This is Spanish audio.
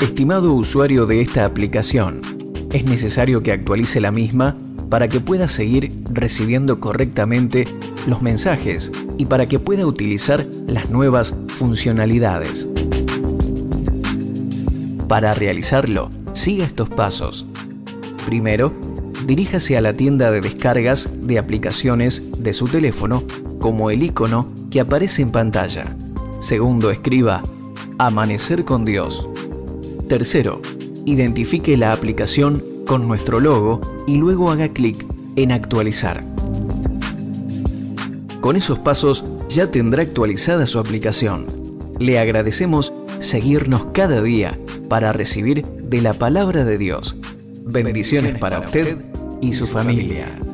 Estimado usuario de esta aplicación, es necesario que actualice la misma para que pueda seguir recibiendo correctamente los mensajes y para que pueda utilizar las nuevas funcionalidades. Para realizarlo, siga estos pasos. Primero, diríjase a la tienda de descargas de aplicaciones de su teléfono, como el icono que aparece en pantalla. Segundo, escriba Amanecer con Dios. Tercero, identifique la aplicación con nuestro logo y luego haga clic en Actualizar. Con esos pasos ya tendrá actualizada su aplicación. Le agradecemos seguirnos cada día para recibir de la palabra de Dios. Bendiciones para usted y su familia.